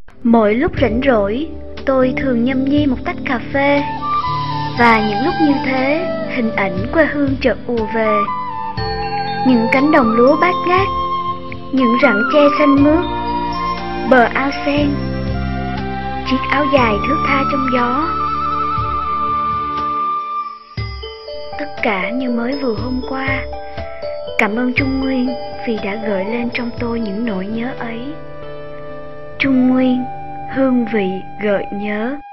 Mỗi lúc rảnh rỗi, tôi thường nhâm nhi một tách cà phê. Và những lúc như thế, hình ảnh quê hương chợt ùa về. Những cánh đồng lúa bát ngát, những rặng tre xanh mướt, bờ ao sen, chiếc áo dài thướt tha trong gió. Tất cả như mới vừa hôm qua. Cảm ơn Trung Nguyên vì đã gợi lên trong tôi những nỗi nhớ ấy. Trung Nguyên, hương vị gợi nhớ.